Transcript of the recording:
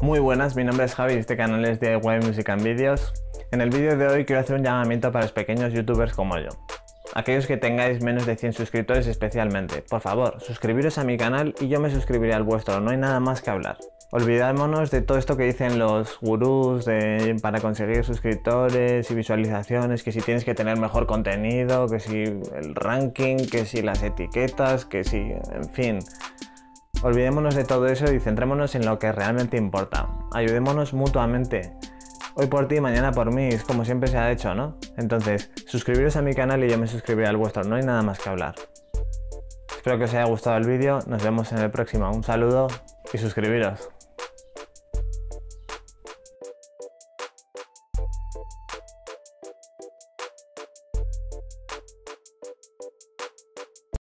Muy buenas, mi nombre es Javi y este canal es de Web Music and Videos. En el vídeo de hoy quiero hacer un llamamiento para los pequeños youtubers como yo. Aquellos que tengáis menos de 100 suscriptores especialmente. Por favor, suscribiros a mi canal y yo me suscribiré al vuestro, no hay nada más que hablar. Olvidémonos de todo esto que dicen los gurús para conseguir suscriptores y visualizaciones, que si tienes que tener mejor contenido, que si el ranking, que si las etiquetas, que si... en fin... Olvidémonos de todo eso y centrémonos en lo que realmente importa. Ayudémonos mutuamente. Hoy por ti, mañana por mí, es como siempre se ha hecho, ¿no? Entonces, suscribiros a mi canal y yo me suscribiré al vuestro, no hay nada más que hablar. Espero que os haya gustado el vídeo, nos vemos en el próximo. Un saludo y suscribiros.